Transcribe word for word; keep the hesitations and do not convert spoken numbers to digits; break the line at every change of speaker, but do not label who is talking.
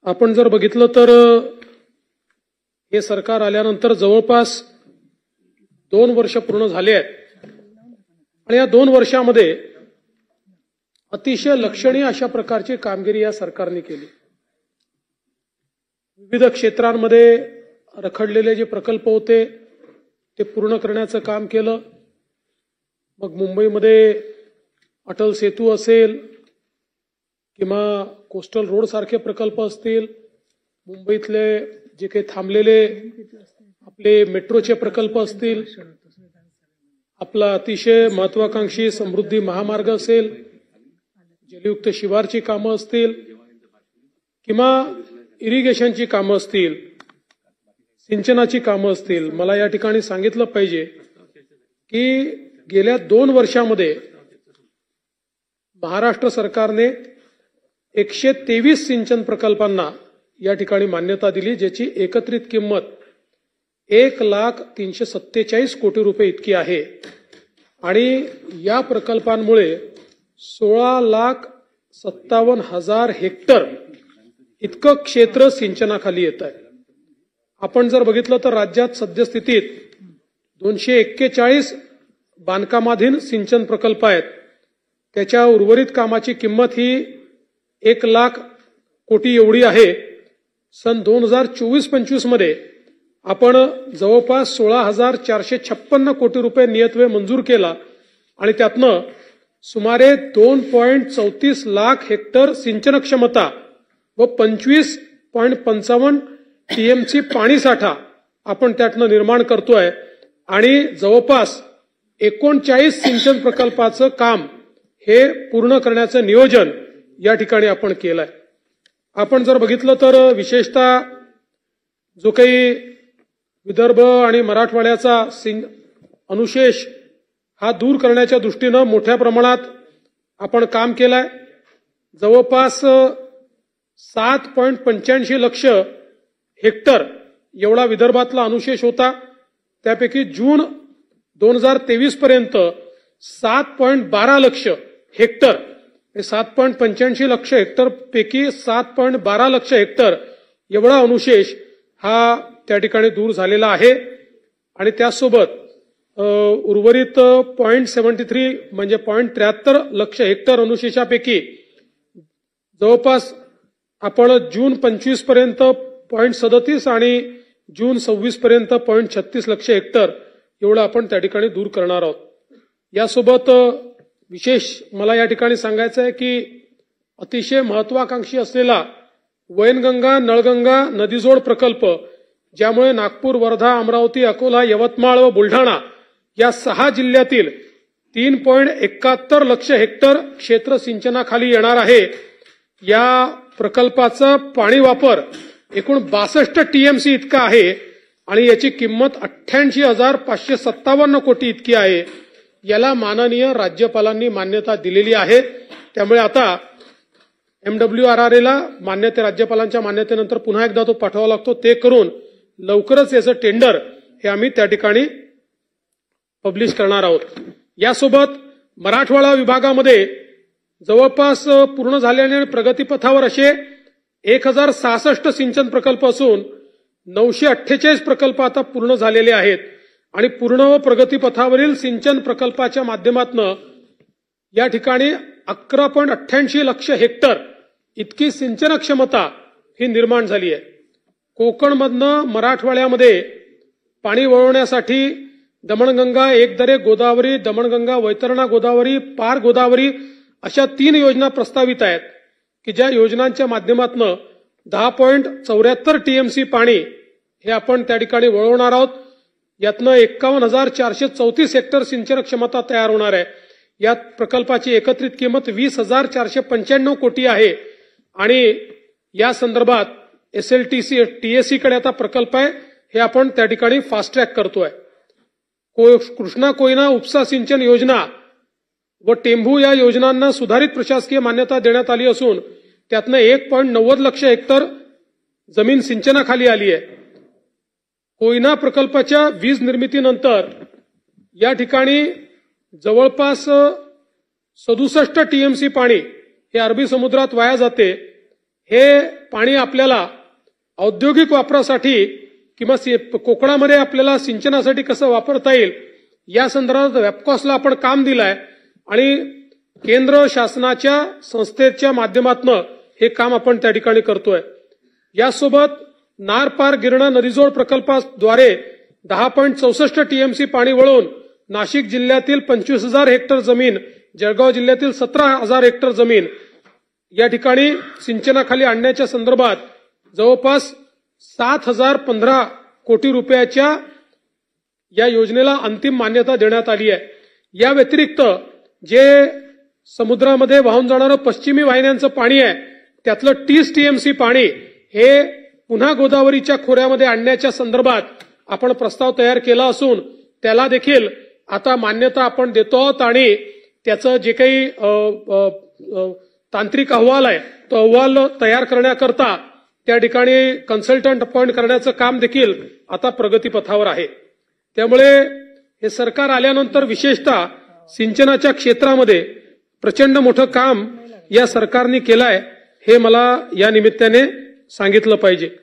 आपण जर बघितलं तर हे सरकार आल्यानंतर जवळपास दोन वर्ष पूर्ण झाले आहेत आणि या दोन वर्षामध्ये अतिशय लक्षणीय अशा प्रकारची कामगिरी या सरकारने केली। विविध क्षेत्रांमध्ये रखडलेले जे प्रकल्प होते ते पूर्ण करण्याचं काम केलं। मग मुंबईमध्ये अटल सेतू असेल किंवा कोस्टल रोड सारखे प्रकल्प असतील, मुंबईतले जे काही थांबलेले आपले मेट्रोचे प्रकल्प असतील, आपला अतिशय महत्वाकांक्षी समृद्धी महामार्ग असेल, जलयुक्त शिवारची कामं असतील किंवा इरिगेशनची कामं असतील, सिंचनाची कामं असतील, मला या ठिकाणी सांगितलं पाहिजे की गेल्या दोन वर्षामध्ये महाराष्ट्र सरकारने एकशे तेवीस सिंचन प्रकल्पांना या ठिकाणी मान्यता दिली, ज्याची एकत्रित किंमत एक लाख तीनशे सत्तेचाळीस कोटी रुपये इतकी आहे आणि या प्रकल्पांमुळे सोळा लाख सत्तावन्न हजार हेक्टर इतकं क्षेत्र सिंचनाखाली येत आहे। आपण जर बघितलं तर राज्यात सद्यस्थितीत दोनशे एक्केचाळीस बांधकामाधीन सिंचन प्रकल्प आहेत। त्याच्या उर्वरित कामाची किंमत ही एक लाख कोटी एवढी आहे। सन दोन हजार चोवीस पंचवीस मध्ये आपण जवळपास सोळा हजार चारशे छप्पन्न कोटी रुपये नियतव्यय मंजूर केला आणि त्यातनं सुमारे दोन पॉईंट चौतीस लाख हेक्टर सिंचन क्षमता व पंचवीस पॉईंट पंचावन्न टीएमसी पाणी साठा आपण त्यातनं निर्माण करतोय आणि जवळपास एकोणचाळीस सिंचन प्रकल्पाचं काम हे पूर्ण करण्याचं नियोजन या ठिकाणी आपण केलंय। आपण जर बघितलं तर विशेषतः जो काही विदर्भ आणि मराठवाड्याचा सिंग अनुशेष हा दूर करण्याच्या दृष्टीनं मोठ्या प्रमाणात आपण काम केलंय। जवळपास सात पॉईंट पंच्याऐंशी लक्ष हेक्टर एवढा विदर्भातला अनुशेष होता, त्यापैकी जून दोन हजार तेवीस पर्यंत सात पॉईंट बारा लक्ष हेक्टर सात पॉईंट पंच्याऐंशी लक्ष हेक्टर पैकी सात पॉईंट बारा लक्ष हेक्टर एवढा अनुशेष हा त्या ठिकाणी दूर झालेला आहे आणि त्यासोबत उर्वरित पॉईंट सेव्हन्टी थ्री म्हणजे पॉईंट त्र्याहत्तर लक्ष हेक्टर अनुशेषापैकी जवळपास आपण जून पंचवीस पर्यंत पॉईंट सदतीस आणि जून सव्वीस पर्यंत पॉईंट छत्तीस लक्ष हेक्टर एवढं आपण त्या ठिकाणी दूर करणार आहोत। यासोबत विशेष मला या ठिकाणी सांगायचं आहे की अतिशय महत्वाकांक्षी असलेला वैनगंगा नळगंगा नदीजोड प्रकल्प, ज्यामुळे नागपूर, वर्धा, अमरावती, अकोला, यवतमाळ व बुलढाणा या सहा जिल्ह्यातील तीन पॉईंट एकाहत्तर लक्ष हेक्टर क्षेत्र सिंचनाखाली येणार आहे। या प्रकल्पाचा पाणी वापर एकूण बासष्ट टीएमसी इतका आहे आणि याची किंमत अठ्ठ्याऐंशी हजार पाचशे सत्तावन्न कोटी इतकी आहे। याला माननीय राज्यपालांनी मान्यता दिलेली आहे। त्यामुळे आता एमडब्ल्यू आर आर एला मान्यते राज्यपालांच्या मान्यतेनंतर पुन्हा एकदा तो पाठवावा लागतो, ते करून लवकरच याचं टेंडर हे आम्ही त्या ठिकाणी पब्लिश करणार आहोत। यासोबत मराठवाडा विभागामध्ये जवळपास पूर्ण झालेले प्रगतीपथावर असे एक हजार सहासष्ट सिंचन प्रकल्प असून नऊशे अठ्ठेचाळीस प्रकल्प आता पूर्ण झालेले आहेत आणि पूर्ण व प्रगतीपथावरील सिंचन प्रकल्पाच्या माध्यमातून या ठिकाणी अकरा पॉईंट अठ्ठ्याऐंशी लक्ष हेक्टर इतकी सिंचन क्षमता ही निर्माण झाली आहे। कोकणमधनं मराठवाड्यामध्ये पाणी वळवण्यासाठी दमणगंगा, एकदरे गोदावरी, दमणगंगा वैतरणा गोदावरी, पार गोदावरी अशा तीन योजना प्रस्तावित आहेत की ज्या योजनांच्या माध्यमातून दहा पॉईंट चौऱ्याहत्तर टीएमसी पाणी हे आपण त्या ठिकाणी वळवणार आहोत। यातनं एक्कावन्न हजार चारशे चौतीस हेक्टर सिंचन क्षमता तयार होणार आहे। या प्रकल्पाची एकत्रित किंमत वीस हजार चारशे पंच्याण्णव कोटी आहे आणि या संदर्भात एसएलटीसी टीएससी कडे आता प्रकल्प आहे, हे आपण त्या ठिकाणी फास्ट ट्रॅक करतोय। कृष्णा कोयना उपसा सिंचन योजना व टेंभू या योजनांना सुधारित प्रशासकीय मान्यता देण्यात आली असून त्यातनं एक पॉईंट नव्वद लक्ष हेक्टर जमीन सिंचनाखाली आली आहे। कोयना प्रकल्पाच्या वीज निर्मितीनंतर या ठिकाणी जवळपास सदुसष्ट टीएमसी पाणी हे अरबी समुद्रात वाया जाते हे पाणी आपल्याला औद्योगिक वापरासाठी किंवा कोकणामध्ये आपल्याला सिंचनासाठी कसं वापरता येईल या संदर्भात वेबकॉसला आपण काम दिलंय आणि केंद्र शासनाच्या संस्थेच्या माध्यमातून हे काम आपण त्या ठिकाणी करतोय। यासोबत नार पार गिरणा नदीजोड प्रकल्पाद्वारे दहा पॉईंट चौसष्ट टीएमसी पाणी वळवून नाशिक जिल्ह्यातील पंचवीस हजार हेक्टर जमीन, जळगाव जिल्ह्यातील सतरा हजार हेक्टर जमीन या ठिकाणी सिंचनाखाली आणण्याच्या संदर्भात जवळपास सात हजार पंधरा कोटी रुपयाच्या या योजनेला अंतिम मान्यता देण्यात आली आहे। या व्यतिरिक्त जे समुद्रामध्ये वाहून जाणारं पश्चिमी वाहिन्यांचं पाणी आहे त्यातलं तीस टीएमसी पाणी हे पुन्हा गोदावरीच्या खोऱ्यामध्ये आणण्याच्या संदर्भात आपण प्रस्ताव तयार केला असून त्याला देखील आता मान्यता आपण देतो आहोत आणि त्याचं जे काही तांत्रिक अहवाल आहे तो अहवाल तयार करण्याकरता त्या ठिकाणी कन्सल्टंट अपॉइंट करण्याचं काम देखील आता प्रगतीपथावर आहे। त्यामुळे हे सरकार आल्यानंतर विशेषतः सिंचनाच्या क्षेत्रामध्ये प्रचंड मोठं काम या सरकारने केलंय हे मला या निमित्ताने सांगितलं पाहिजे।